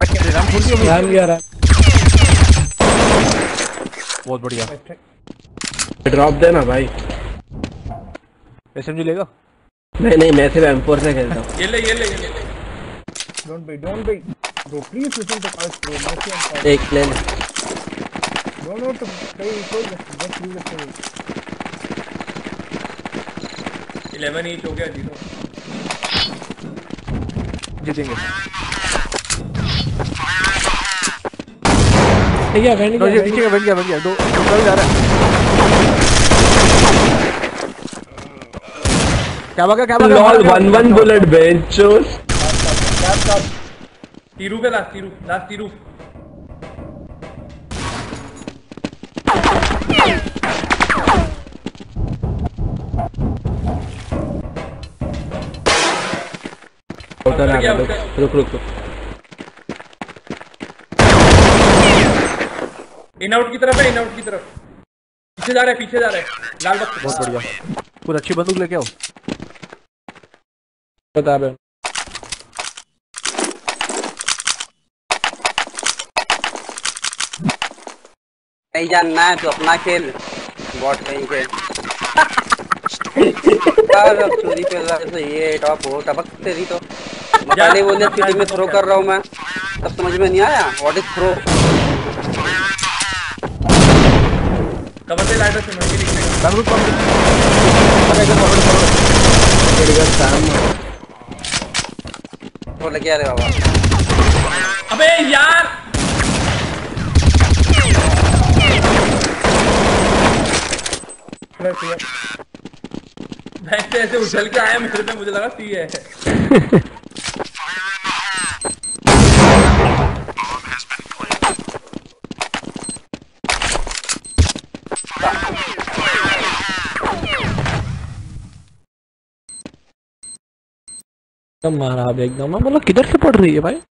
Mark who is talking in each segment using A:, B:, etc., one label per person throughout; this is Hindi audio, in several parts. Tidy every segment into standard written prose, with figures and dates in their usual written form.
A: रैम गया रैम।
B: बहुत बढ़िया।
C: ड्रॉप देना भाई।
B: एसएमजी लेगा?
C: नहीं मैं सिर्फ M4 से खेलता हूँ।
D: ये ले।
A: Don't be bro, please listen to us bro, mercy and power.
C: एक ले ले।
A: Don't know to play equal, just leave the play.
D: 11 each हो गया 0।
B: जीतेंगे।
A: ठीक है वेंड
B: नो ये नीचे का वेंड गया दो जा रहा है। क्या भागा
C: लॉल 1-1 बुलेट बेंचोस।
D: तीरू पे लास्ट तीरू।
C: उधर आ गया। रुक
D: इन आउट की तरफ है पीछे जा रहा है लाल बक्स।
B: बहुत बढ़िया। पूरी अच्छी बंदूक लेके आओ।
A: बता बे
E: नहीं जानना है तो अपना खेल बॉट कहीं के। चोरी पे तो ये टॉप हो टपक तेरी तो पहले बोले सिटी में थ्रो कर रहा हूँ मैं, तब समझ में नहीं आया व्हाट इज थ्रो।
D: कवर से लाइटर से मर्जी निकलेगा।
B: बंदूक कम
E: वो लगे अरे बाबा।
D: अबे यार वैसे ऐसे उछल के आया मेरे पे, मुझे लगा सी है।
A: मारा अब एकदम। मतलब किधर से पड़ रही है भाई?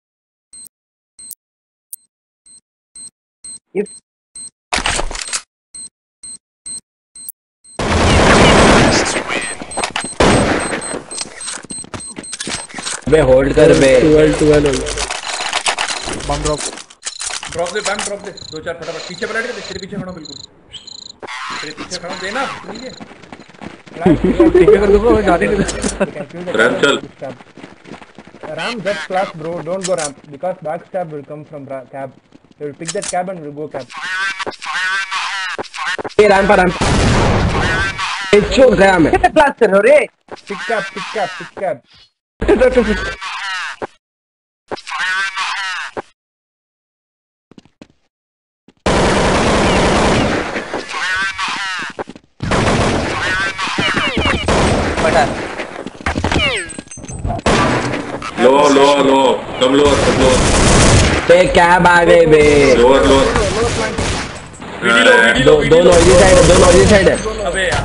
C: बे होल्ड कर बे।
A: 12 हो गया।
B: बम ड्रॉप
D: दे 2-4 फटाफट पीछे पलट के तेरे पीछे खड़ा बिल्कुल। तेरे पीछे खड़ा देना नीचे।
B: टीके कर दो मैं गाड़ी नहीं।
D: रैम चल।
A: Ram just class bro, don't go ramp because backstab will come from cab. They will pick that cab and will go cab.
C: ये रैम पर एक छोड़ गया मैं।
E: कितने क्लास कर रहे हो रे?
A: Pick cab.
E: बटा
D: लो कम लो
C: बे कैब आ गए बे।
D: लोअर
C: दो नॉइजी साइड है।
D: अबे यार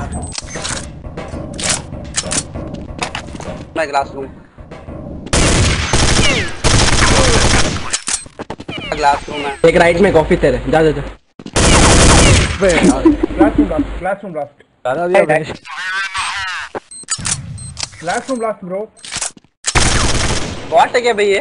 E: मैं ग्लास रूम है।
C: एक राइट में कॉफी तेरे जा
A: Classroom blast.
B: दादा दिया मैंने।
A: Classroom blast bro.
E: बॉट है क्या भाई ये?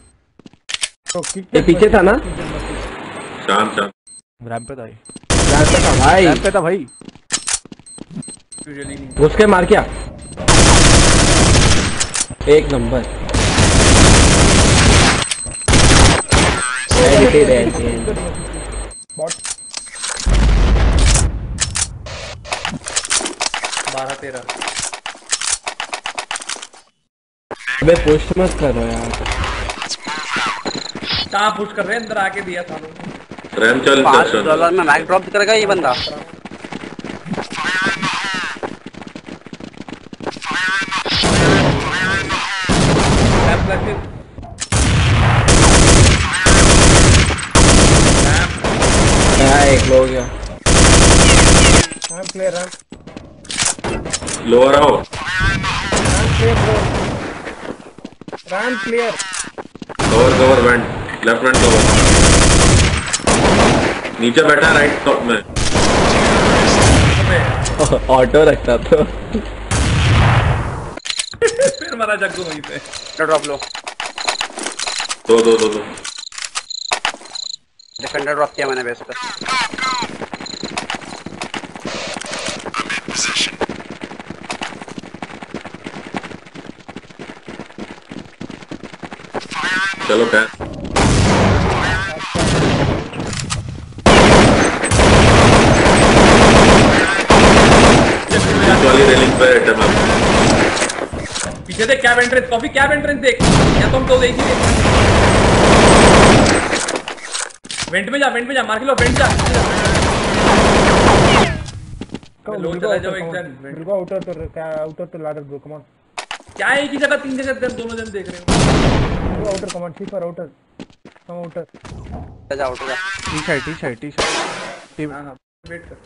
C: ये पीछे था ना?
D: शाम
B: रैम पे था
C: भाई।
D: यूजुअली नहीं।
C: घुस के मार क्या? एक नंबर।
A: Bot.
D: 12-13
C: अबे पोस्ट मत करो यार।
D: कहाँ पुश कर रहे हैं? अंदर आके दिया था
F: रैम चल
E: $5 में मैक ड्रॉप करेगा ये बंदा।
C: एक हो गया।
A: Ramp clear, ramp.
F: लोअर आओ।
A: Ramp clear bro. Ramp clear.
F: Cover vent left vent cover. नीचे बैठा राइट टॉप में।
C: ऑटो रखता तो
D: फिर मारा जग्गू वहीं पे।
E: ड्रॉप लो।
F: दो
E: डिफेंडर ड्रॉप किया मैंने बेस पे।
F: चलो क्या वाली रेलिंग पे आइटम है।
D: पीछे देख cab entrance, coffee cab entrance देख, या तुम तो देख ही देख। वेंट में जा, मार के लो, वेंट जा। लो चला जाओ एक जन।
A: We'll go outer to ladder bro, come on.
D: क्या एक ही जगह 3 जगह दोनों जन देख रहे हो?
A: Go outer, come on, see for outer. Come outer.
E: जा आउट जा।
B: टी साइड टीम
D: हां वेट कर।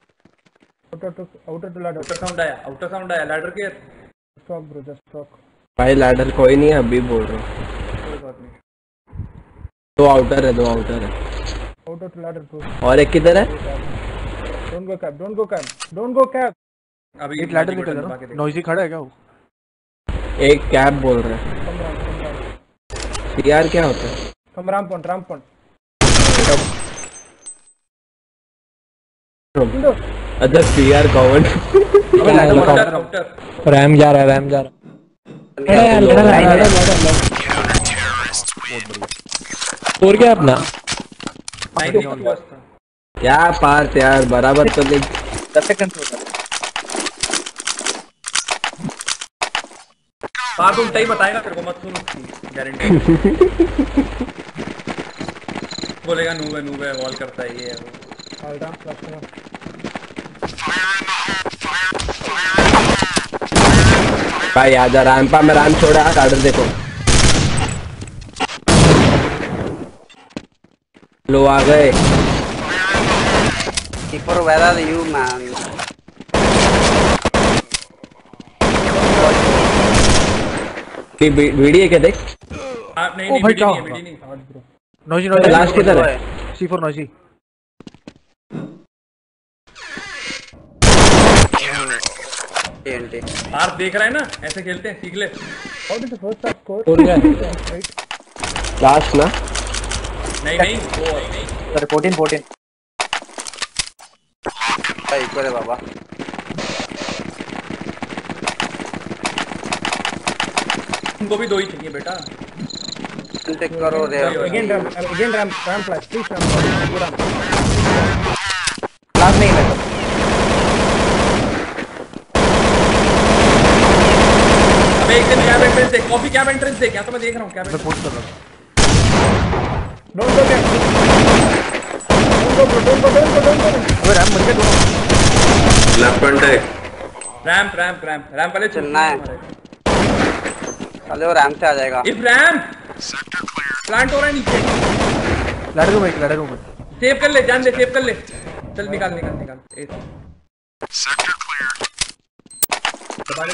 A: Outer to ladder.
D: Outer sound आया लैडर के।
A: Stop bro, just stop.
C: भाई लैडर कोई नहीं है, अभी बोल रहा हूँ।
D: कोई बात नहीं।
C: दो आउटर है।
A: Outer to ladder bro.
C: और एक किधर है?
A: Don't go cab.
D: अभी
B: एक लैडर निकल रहा है। नॉइजी खड़ा है क्या वो?
C: एक कैब बोल रहा है।
A: Come ramp.
C: सीआर क्या होता है?
A: Come ramp on. Window.
C: अच्छा सीआर कॉमन।
B: अबे लैडर
D: काउंटर।
G: रैम जा रहा है। और क्या अपना
C: क्या पार्ट यार, बराबर तो नहीं।
G: 10 सेकंड
D: बात तुम सही बताएगा, तेरे को मत सुन उसकी गारंटी। बोलेगा नूब है वॉल करता है ये है वो।
A: I'll ramp plus come on.
C: भाई आजा रैंपा में, रैंप छोड़ा। आर्डर देखो, लो आ गए।
E: Keeper where are you man?
C: Video क्या देख?
D: नहीं
B: ओ भाई क्या
D: वीडियो नहीं।
B: नॉइजी
C: लास्ट किधर है?
B: C4 noisy.
E: TNT
D: बाहर देख रहा है ना, ऐसे खेलते हैं, सीख ले।
A: How did the first half score?
G: और क्या
A: Right.
C: लास्ट ना?
D: नहीं वो
G: 14
E: भाई करे बाबा।
D: तुमको भी 2 ही चाहिए बेटा।
E: टेक करो रे।
A: Again ramp flash. Please ramp. Go ramp.
G: Class नहीं है
D: अबे एक दिन कैब एंट्रेंस देख, कॉफी कैब एंट्रेंस देख, या तो मैं देख रहा हूँ कैब
B: मैं पोस्ट कर रहा हूँ।
A: Don't go cab. Don't go.
B: अबे रैम मर गया दोनों।
F: लेफ्ट फ्रंट है।
D: रैंप पहले
E: चलना है। चलो वो रैम से आ जाएगा।
D: इफ रैंप प्लांट हो रहा है नीचे।
B: लैडर रूम में
D: सेव कर ले, जान दे, सेव कर ले। चल निकाल ए दबा ले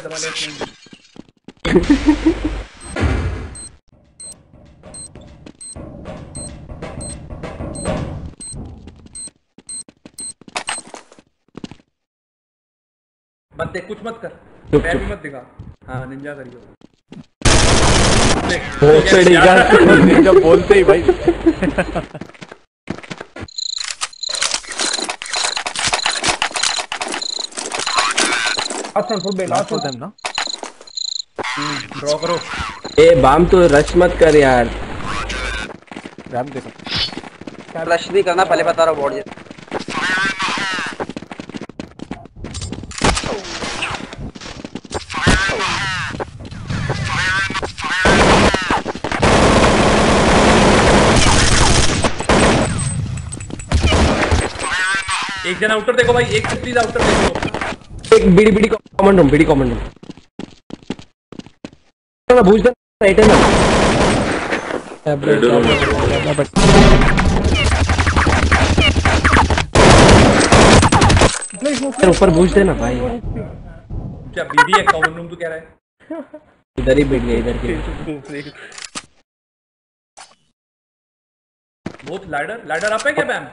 D: मत देख, कुछ मत कर, पैर भी मत दिखा। हाँ निंजा करियो।
B: जब बोलते ही भाई।
A: Last one full bay. Last
B: for
A: one.
B: Them ना।
D: ड्रॉ करो।
C: ए बाम तो रश मत कर यार।
B: रैम देखो।
E: फ्लश नहीं करना, पहले बता रहा हूँ बोर्ड।
D: एक जन आउटर देखो भाई, एक प्लीज आउटर देखो।
C: एक बीडी कॉमन रूम ना भूज दे राइट है ना। ऊपर भूज दे ना भाई।
D: क्या बीबी है कॉमन रूम तो कह रहा है।
C: इधर ही बैठ गया, इधर की।
D: बहुत लैडर अप है क्या बैम?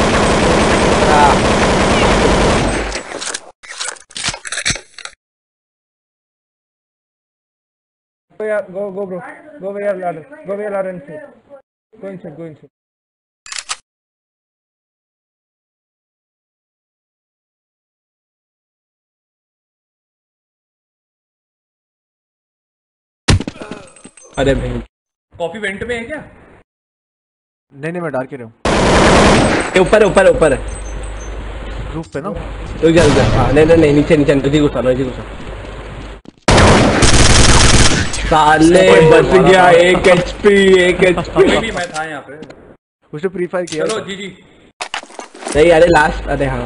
A: Go bro. Go where ladder and shoot. Go inside.
C: अरे भाई
D: कॉफी वेंट में है क्या?
B: नहीं नहीं मैं डाल के रहा हूँ
C: ये ऊपर ऊपर ऊपर है
B: रूफ पे ना
C: रुक जा रुक जा हाँ नहीं नहीं नहीं नीचे नीचे नीचे घुसा साले बच गया 1 HP 1 HP
D: कोई नहीं, मैं था यहाँ पे।
B: उसने फ्री फायर किया
D: चलो जी जी।
C: नहीं अरे लास्ट अरे हाँ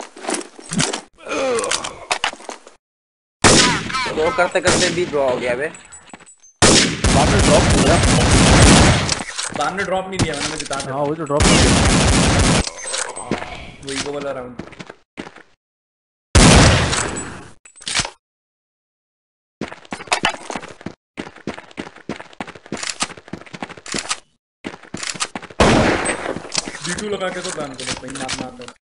E: वो करते करते भी ड्रॉ हो गया बे।
B: बाद में ड्रॉप किया
D: बाद में ड्रॉप नहीं दिया मैंने, जिता दिया।
B: हाँ वो तो ड्रॉप किया
D: वो ईगो वाला राउंड। D2 लगा के तो बैन करो भाई, मारना आता है।